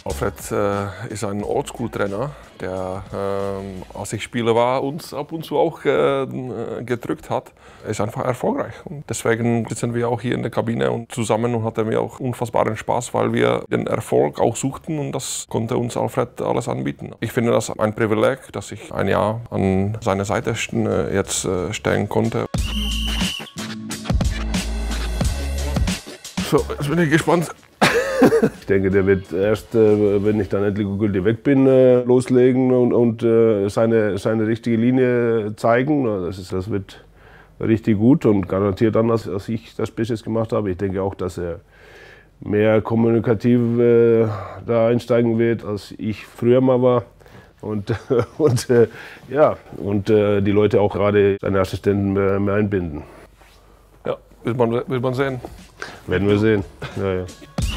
Alfred ist ein Oldschool-Trainer, der, als ich Spieler war, uns ab und zu auch gedrückt hat. Er ist einfach erfolgreich. Und deswegen sitzen wir auch hier in der Kabine und zusammen und hatten wir auch unfassbaren Spaß, weil wir den Erfolg auch suchten und das konnte uns Alfred alles anbieten. Ich finde das ein Privileg, dass ich ein Jahr an seiner Seite jetzt stehen konnte. So, jetzt bin ich gespannt. Ich denke, der wird erst, wenn ich dann endlich gültig weg bin, loslegen und seine richtige Linie zeigen. Das wird richtig gut und garantiert anders, als ich das bis jetzt gemacht habe. Ich denke auch, dass er mehr kommunikativ da einsteigen wird, als ich früher mal war. Und die Leute auch gerade seine Assistenten mehr einbinden. Ja, will man sehen. Werden wir sehen. Ja, ja.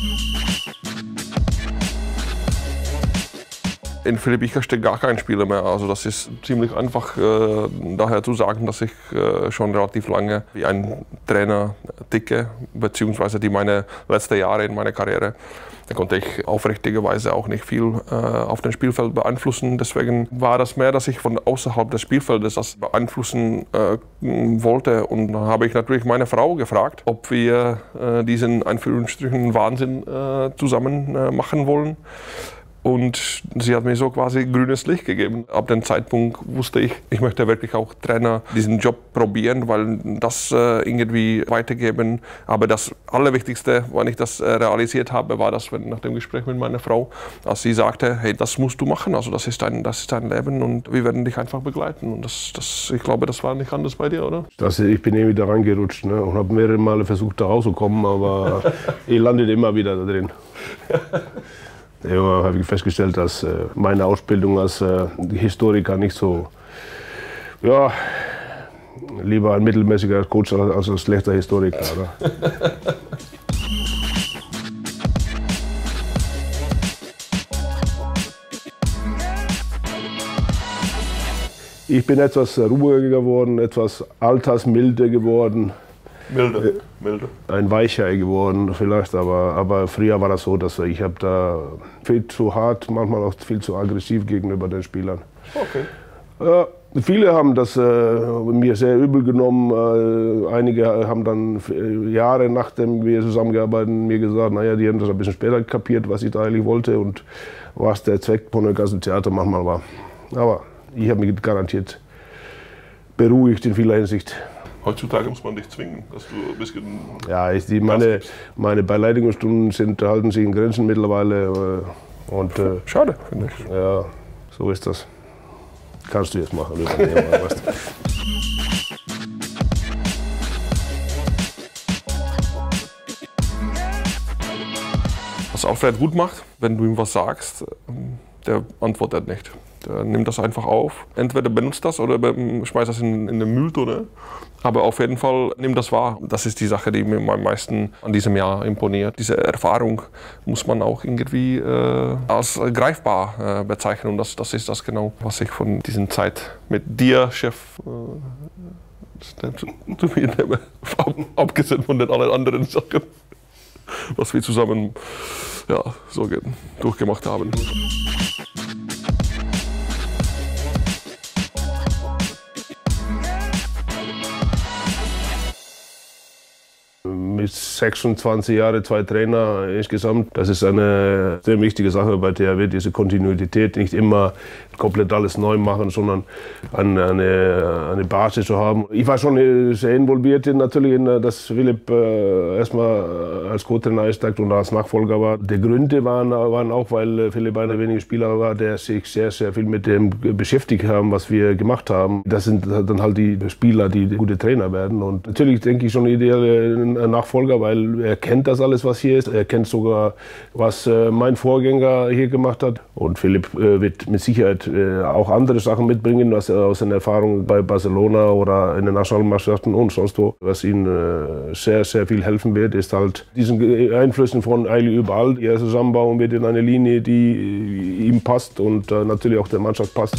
In Philipp Icher steckt gar kein Spieler mehr. Also das ist ziemlich einfach daher zu sagen, dass ich schon relativ lange wie ein Trainer ticke, beziehungsweise die meine letzten Jahre in meiner Karriere. Da konnte ich aufrichtigerweise auch nicht viel auf dem Spielfeld beeinflussen. Deswegen war das mehr, dass ich von außerhalb des Spielfeldes das beeinflussen wollte. Und dann habe ich natürlich meine Frau gefragt, ob wir diesen Anführungsstrichen Wahnsinn zusammen machen wollen. Und sie hat mir so quasi grünes Licht gegeben. Ab dem Zeitpunkt wusste ich, ich möchte wirklich auch Trainer diesen Job probieren, weil das irgendwie weitergeben. Aber das Allerwichtigste, wann ich das realisiert habe, war das nach dem Gespräch mit meiner Frau, als sie sagte, hey, das musst du machen, also das ist dein Leben und wir werden dich einfach begleiten. Und ich glaube, das war nicht anders bei dir, oder? Ich bin irgendwie da reingerutscht, ne, und habe mehrere Male versucht, da rauszukommen, aber ich landet immer wieder da drin. Ja, habe ich festgestellt, dass meine Ausbildung als Historiker nicht so, ja, lieber ein mittelmäßiger Coach als ein schlechter Historiker. Oder? Ich bin etwas ruhiger geworden, etwas altersmilder geworden. Milde. Ein Weichei geworden vielleicht, aber früher war das so, dass ich habe da viel zu hart, manchmal auch viel zu aggressiv gegenüber den Spielern. Okay. Viele haben das mir sehr übel genommen. Einige haben dann Jahre nachdem wir zusammengearbeitet haben, mir gesagt, naja, die haben das ein bisschen später kapiert, was ich da eigentlich wollte und was der Zweck von dem ganzen Theater manchmal war. Aber ich habe mich garantiert beruhigt in vieler Hinsicht. Heutzutage muss man dich zwingen, dass du ein bisschen... Ja, meine Beleidigungsstunden halten sich in Grenzen mittlerweile. Schade, finde ich. Ja, so ist das. Kannst du jetzt machen, übernehmen. Was Alfred gut macht, wenn du ihm was sagst, der antwortet nicht. Der nimmt das einfach auf. Entweder benutzt das oder schmeißt das in den Mülltonne. Aber auf jeden Fall nimmt das wahr. Das ist die Sache, die mir am meisten an diesem Jahr imponiert. Diese Erfahrung muss man auch irgendwie als greifbar bezeichnen. Und das ist das genau, was ich von dieser Zeit mit dir, Chef, zu mir nehme. Abgesehen von den allen anderen Sachen, was wir zusammen durchgemacht haben. Mit 26 Jahren, 2 Trainer insgesamt. Das ist eine sehr wichtige Sache bei THW, diese Kontinuität, nicht immer komplett alles neu machen, sondern eine Basis zu haben. Ich war schon sehr involviert natürlich, dass Philipp erstmal als Co-Trainer einsteigt und als Nachfolger war. Die Gründe waren auch, weil Philipp einer weniger Spieler war, der sich sehr, sehr viel mit dem beschäftigt haben, was wir gemacht haben. Das sind dann halt die Spieler, die gute Trainer werden. Und natürlich denke ich schon ideal Nachfolger, weil er kennt das alles, was hier ist. Er kennt sogar, was mein Vorgänger hier gemacht hat. Und Philipp wird mit Sicherheit auch andere Sachen mitbringen, was aus seiner Erfahrung bei Barcelona oder in den Nationalmannschaften und sonst wo. Was ihm sehr, sehr viel helfen wird, ist halt diesen Einflüssen von eigentlich überall, die er zusammenbauen wird in eine Linie, die ihm passt und natürlich auch der Mannschaft passt.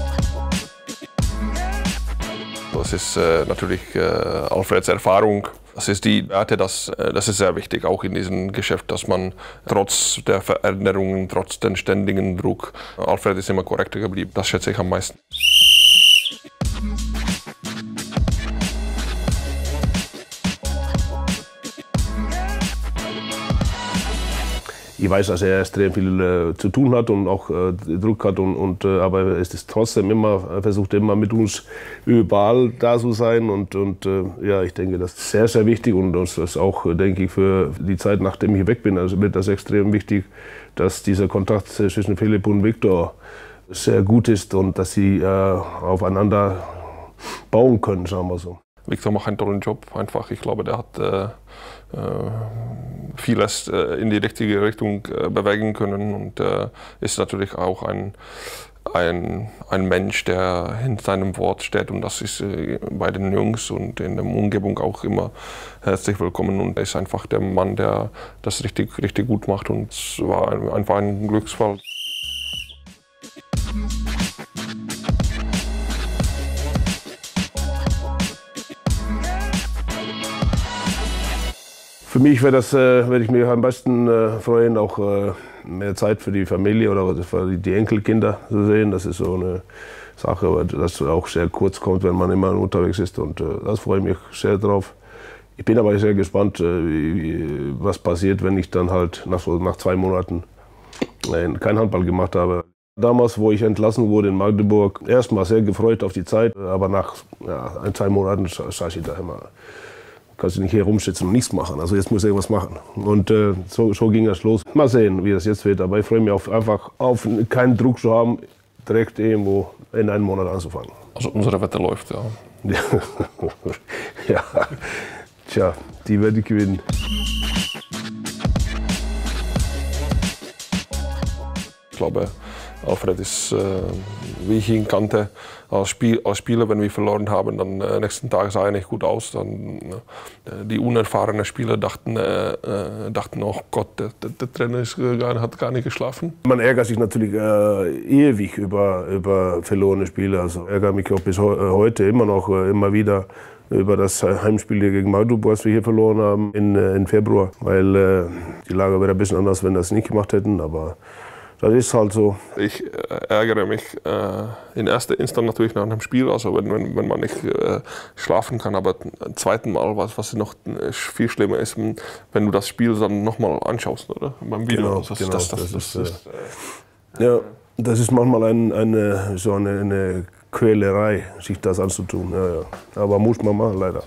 Das ist natürlich Alfreds Erfahrung Das ist die Werte, das ist sehr wichtig, auch in diesem Geschäft, dass man trotz der Veränderungen, trotz den ständigen Druck, Alfred ist immer korrekter geblieben. Das schätze ich am meisten. Ich weiß, dass er extrem viel zu tun hat und auch Druck hat, aber es ist trotzdem versucht immer mit uns überall da zu sein. Und ja, ich denke, das ist sehr, sehr wichtig und das ist auch, denke ich, für die Zeit, nachdem ich weg bin, also wird das extrem wichtig, dass dieser Kontakt zwischen Philipp und Viktor sehr gut ist und dass sie aufeinander bauen können, sagen wir so. Viktor macht einen tollen Job, einfach. Ich glaube, der hat vieles in die richtige Richtung bewegen können und ist natürlich auch ein Mensch, der hinter seinem Wort steht und das ist bei den Jungs und in der Umgebung auch immer herzlich willkommen und er ist einfach der Mann, der das richtig gut macht und es war einfach ein Glücksfall. Für mich werde ich mich am besten freuen, auch mehr Zeit für die Familie oder für die Enkelkinder zu sehen. Das ist so eine Sache, das auch sehr kurz kommt, wenn man immer unterwegs ist. Und das freue ich mich sehr drauf. Ich bin aber sehr gespannt, was passiert, wenn ich dann halt nach 2 Monaten kein Handball gemacht habe. Damals, wo ich entlassen wurde in Magdeburg, erstmal sehr gefreut auf die Zeit, aber nach 2 Monaten saß ich da immer. Kannst du nicht hier rumsitzen und nichts machen. Also jetzt muss ich irgendwas machen. Und so ging das los. Mal sehen, wie das jetzt wird. Aber ich freue mich einfach auf keinen Druck zu haben, direkt irgendwo in einem Monat anzufangen. Also unsere Wette läuft, ja. Ja, tja, die werde ich gewinnen. Ich glaube, Alfred ist, wie ich ihn kannte, als Spieler, wenn wir verloren haben, dann nächsten Tag sah er nicht gut aus. Dann, die unerfahrenen Spieler dachten, oh Gott, der Trainer hat gar nicht geschlafen. Man ärgert sich natürlich ewig über verlorene Spiele. Also ärgere mich auch bis heute immer wieder über das Heimspiel gegen Magdeburg, was wir hier verloren haben in Februar. Weil die Lage wäre ein bisschen anders, wenn wir das nicht gemacht hätten. Aber das ist halt so. Ich ärgere mich in erster Instanz natürlich nach einem Spiel, also wenn man nicht schlafen kann, aber ein zweites Mal, was noch viel schlimmer ist, wenn du das Spiel dann nochmal anschaust, oder? Beim Video. Genau. Ja, das ist manchmal eine Quälerei, sich das anzutun. Ja. Aber muss man machen, leider.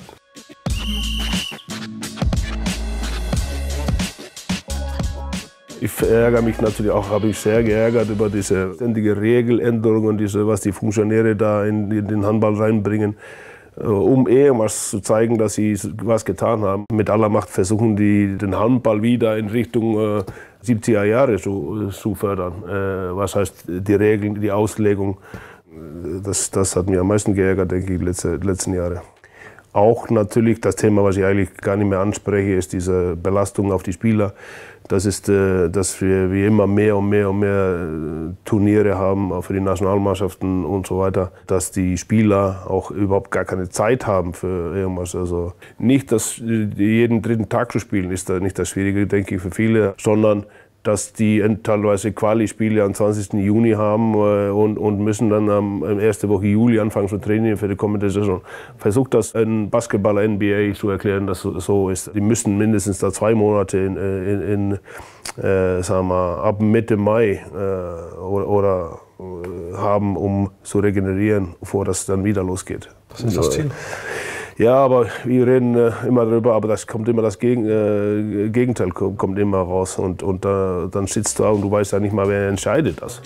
Ich ärgere mich natürlich auch, habe ich sehr geärgert über diese ständige Regeländerungen, was die Funktionäre da in den Handball reinbringen, um irgendwas zu zeigen, dass sie was getan haben. Mit aller Macht versuchen die den Handball wieder in Richtung 70er Jahre zu fördern. Was heißt die Regeln, die Auslegung, das hat mich am meisten geärgert, denke ich, die letzten Jahre. Auch natürlich das Thema, was ich eigentlich gar nicht mehr anspreche, ist diese Belastung auf die Spieler. Das ist, dass wir immer mehr und mehr Turniere haben für die Nationalmannschaften und so weiter, dass die Spieler auch überhaupt gar keine Zeit haben für irgendwas. Also nicht, dass jeden 3. Tag zu spielen ist da nicht das Schwierige, denke ich, für viele, sondern dass die teilweise Quali-Spiele am 20. Juni haben und müssen dann am 1. Woche Juli anfangen zu trainieren für die kommende Saison. Versucht das ein Basketballer NBA zu erklären, dass es so ist. Die müssen mindestens da 2 Monate sagen wir, ab Mitte Mai oder haben, um zu regenerieren, bevor das dann wieder losgeht. Das ist das Ziel. Ja, aber wir reden immer darüber, aber das Gegenteil kommt immer raus und dann sitzt du da und du weißt ja nicht mal, wer entscheidet das.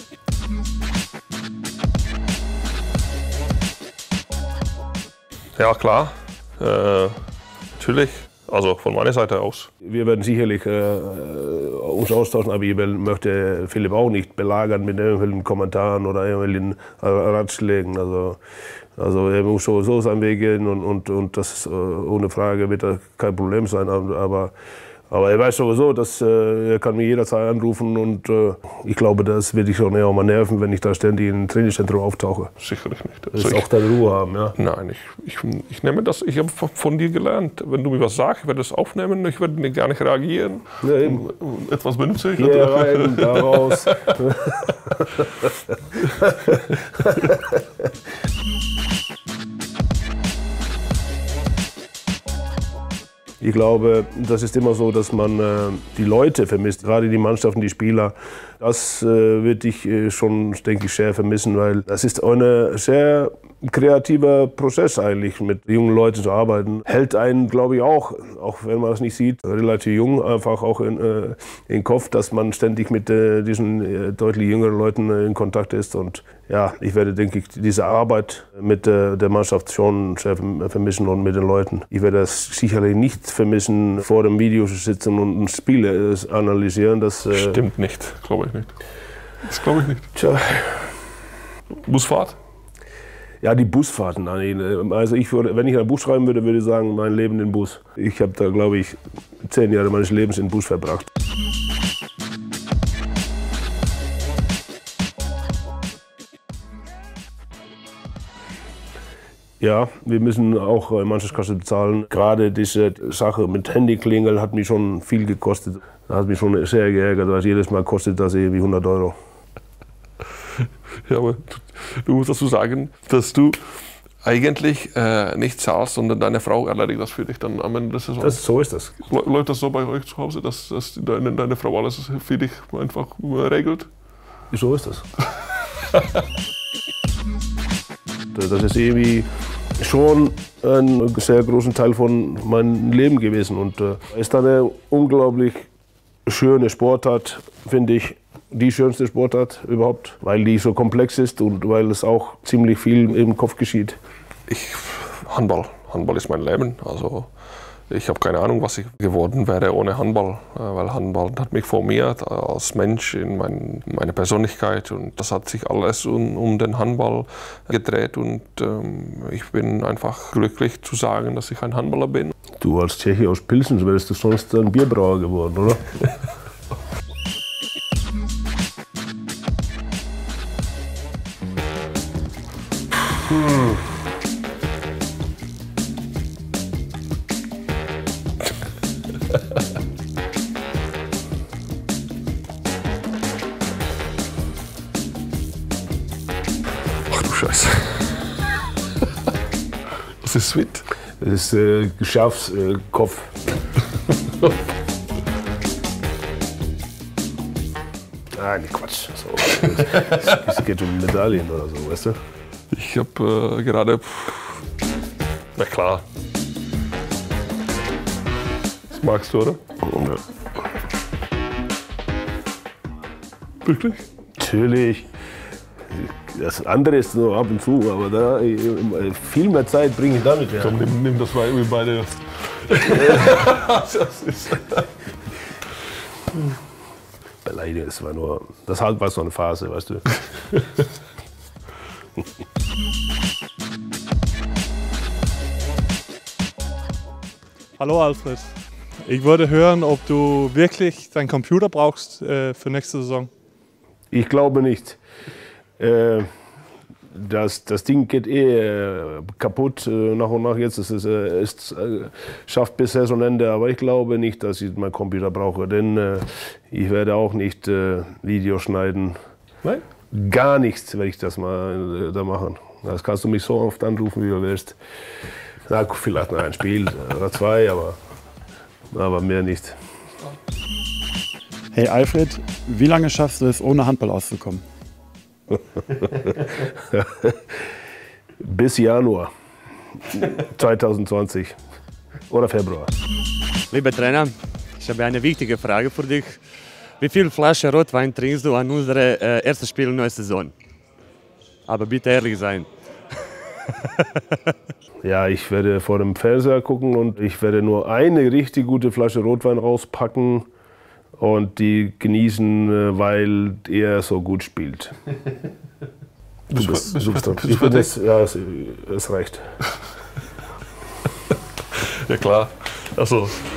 Ja, klar, natürlich, also von meiner Seite aus. Wir werden sicherlich uns austauschen, aber ich möchte Philipp auch nicht belagern mit irgendwelchen Kommentaren oder irgendwelchen Ratschlägen. Also er muss so seinen Weg gehen und das ohne Frage wird das kein Problem sein. Aber Aber er weiß sowieso, dass er kann mich jederzeit anrufen und ich glaube, das wird dich schon eher mal nerven, wenn ich da ständig im Trainingszentrum auftauche. Sicherlich nicht. Du willst auch deine Ruhe haben, ja? Nein, ich nehme das, ich habe von dir gelernt. Wenn du mir was sagst, ich werde es aufnehmen, ich werde gar nicht reagieren. Ja, eben. Etwas benutze ich. Hier rein, da raus. Ich glaube, das ist immer so, dass man die Leute vermisst, gerade die Mannschaften, die Spieler. Das wird dich schon, denke ich, sehr vermissen, weil das ist ein sehr kreativer Prozess eigentlich, mit jungen Leuten zu arbeiten. Hält einen, glaube ich, auch wenn man das nicht sieht, relativ jung, einfach auch in den Kopf, dass man ständig mit diesen deutlich jüngeren Leuten in Kontakt ist. Und ja, ich werde, denke ich, diese Arbeit mit der Mannschaft schon sehr vermissen und mit den Leuten. Ich werde das sicherlich nicht vermissen, vor dem Video zu sitzen und Spiele analysieren. Das stimmt nicht, glaube ich nicht. Das glaube ich nicht. Tja. Busfahrt? Ja, die Busfahrten. Also wenn ich ein Buch schreiben würde, würde ich sagen, mein Leben im Bus. Ich habe da, glaube ich, 10 Jahre meines Lebens im Bus verbracht. Ja, wir müssen auch Mannschaftskasse bezahlen. Gerade diese Sache mit Handyklingeln hat mich schon viel gekostet. Das hat mich schon sehr geärgert, weil jedes Mal kostet das irgendwie 100 €. Ja, aber du musst dazu sagen, dass du eigentlich nicht zahlst, sondern deine Frau erledigt das für dich dann am Ende des Saisons. So ist das. Läuft das so bei euch zu Hause, dass deine Frau alles für dich einfach regelt? So ist das. Das ist irgendwie schon ein sehr großen Teil von meinem Leben gewesen. Und ist eine unglaublich schöne Sportart, finde ich. Die schönste Sportart überhaupt, weil die so komplex ist und weil es auch ziemlich viel im Kopf geschieht. Handball ist mein Leben. Also ich habe keine Ahnung, was ich geworden wäre ohne Handball, weil Handball hat mich formiert als Mensch in meine Persönlichkeit und das hat sich alles um den Handball gedreht und ich bin einfach glücklich zu sagen, dass ich ein Handballer bin. Du als Tscheche aus Pilsen wärst du sonst ein Bierbrauer geworden, oder? Ach du Scheiße. Das ist sweet. Das ist Geschäftskopf. Nein, Quatsch. So, es geht um Medaillen oder so, weißt du? Ich habe gerade... Na klar. Das magst du, oder? Ja. Wirklich? Natürlich. Das andere ist nur ab und zu, aber da viel mehr Zeit bringe ich damit. Ja. Komm, nimm das mal irgendwie beide. Das ist... Beleidigung, das war so eine Phase, weißt du. Hallo Alfred, ich würde hören, ob du wirklich deinen Computer brauchst für nächste Saison. Ich glaube nicht. Das Ding geht kaputt nach und nach jetzt. Es schafft bis Saisonende, aber ich glaube nicht, dass ich meinen Computer brauche, denn ich werde auch nicht Videos schneiden. Nein? Gar nichts werde ich das mal da machen. Das kannst du mich so oft anrufen, wie du willst. Na, vielleicht noch ein Spiel oder zwei, aber mehr nicht. Hey Alfred, wie lange schaffst du es, ohne Handball auszukommen? Bis Januar 2020 oder Februar. Lieber Trainer, ich habe eine wichtige Frage für dich. Wie viel Flaschen Rotwein trinkst du an unserem ersten Spiel in der Saison? Aber bitte ehrlich sein. Ja, ich werde vor dem Fernseher gucken und ich werde nur eine richtig gute Flasche Rotwein rauspacken und die genießen, weil er so gut spielt. Du bist ja, es reicht. Ja klar. Also